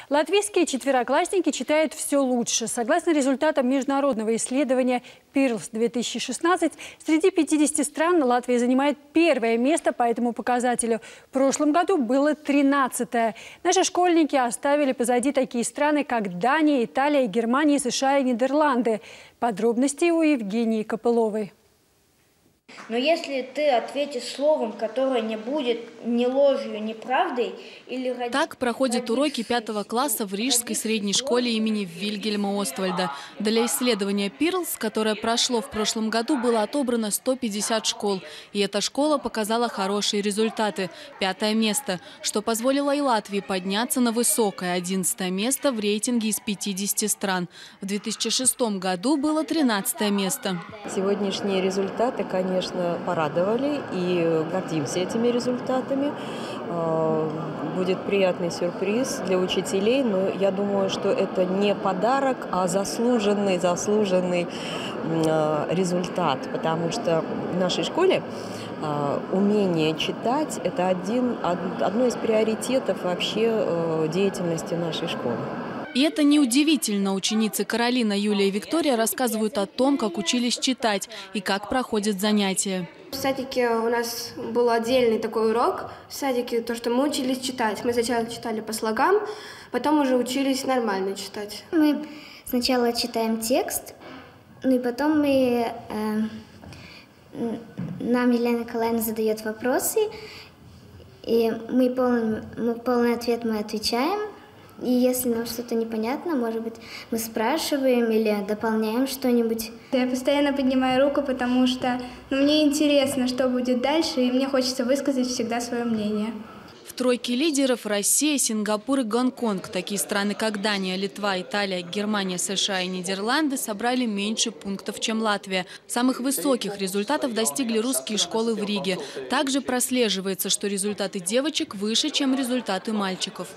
Латвийские четвероклассники читают все лучше. Согласно результатам международного исследования PIRLS-2016, среди 50 стран Латвия занимает первое место по этому показателю. В прошлом году было 13-е. Наши школьники оставили позади такие страны, как Дания, Италия, Германия, США и Нидерланды. Подробности у Евгении Копыловой. Но если ты ответишь словом, которое не будет ни ложью, ни правдой, или... Так проходят уроки 5 класса в Рижской средней школе имени Вильгельма Оствальда. Для исследования PIRLS, которое прошло в прошлом году, было отобрано 150 школ. И эта школа показала хорошие результаты – 5-е место, что позволило и Латвии подняться на высокое 11-е место в рейтинге из 50 стран. В 2006 году было 13-е место. Сегодняшние результаты, конечно, порадовали и гордимся этими результатами. Будет приятный сюрприз для учителей, но я думаю, что это не подарок, а заслуженный результат, потому что в нашей школе умение читать – это одно из приоритетов вообще деятельности нашей школы. И это неудивительно. Ученицы Каролина, Юлия и Виктория рассказывают о том, как учились читать и как проходят занятия. В садике у нас был отдельный такой урок. В садике то, что мы учились читать. Мы сначала читали по слогам, потом уже учились нормально читать. Мы сначала читаем текст, ну и потом нам Елена Николаевна задает вопросы, и полный ответ мы отвечаем. И если нам что-то непонятно, может быть, мы спрашиваем или дополняем что-нибудь. Я постоянно поднимаю руку, потому что мне интересно, что будет дальше, и мне хочется высказать всегда свое мнение. В тройке лидеров Россия, Сингапур и Гонконг. Такие страны, как Дания, Литва, Италия, Германия, США и Нидерланды собрали меньше пунктов, чем Латвия. Самых высоких результатов достигли русские школы в Риге. Также прослеживается, что результаты девочек выше, чем результаты мальчиков.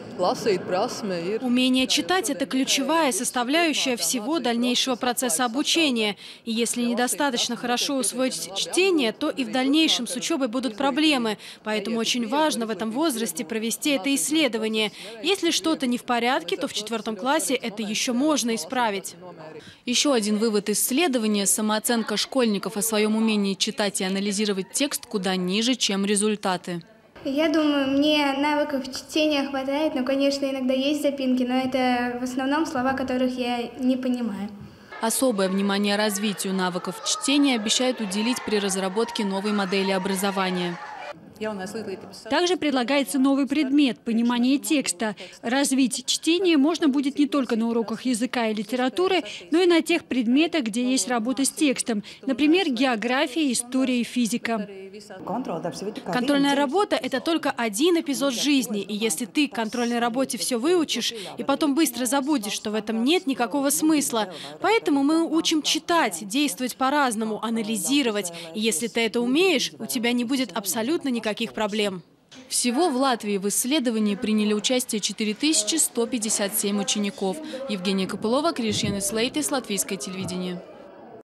Умение читать – это ключевая составляющая всего дальнейшего процесса обучения. И если недостаточно хорошо усвоить чтение, то и в дальнейшем с учебой будут проблемы. Поэтому очень важно в этом возрасте провести это исследование. Если что-то не в порядке, то в 4 классе это еще можно исправить. Еще один вывод исследования – самооценка школьников о своем умении читать и анализировать текст куда ниже, чем результаты. Я думаю, мне навыков чтения хватает, но, конечно, иногда есть запинки, но это в основном слова, которых я не понимаю. Особое внимание развитию навыков чтения обещают уделить при разработке новой модели образования. Также предлагается новый предмет – понимание текста. Развить чтение можно будет не только на уроках языка и литературы, но и на тех предметах, где есть работа с текстом. Например, география, история и физика. Контрольная работа – это только один эпизод жизни. И если ты к контрольной работе все выучишь и потом быстро забудешь, то в этом нет никакого смысла. Поэтому мы учим читать, действовать по-разному, анализировать. И если ты это умеешь, у тебя не будет абсолютно никаких проблем. Всего в Латвии в исследовании приняли участие 4157 учеников. Евгения Копылова, Кришьян Слейтис, Латвийское телевидение.